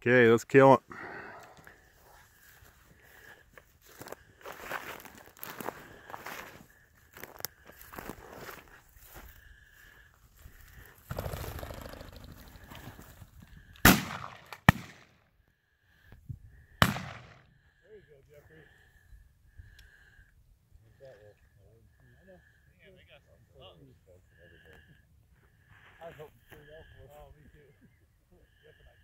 Okay, let's kill it. There you go, Jeffrey. Yeah, they got some I was hoping to see that. Oh, me too. Jeff and I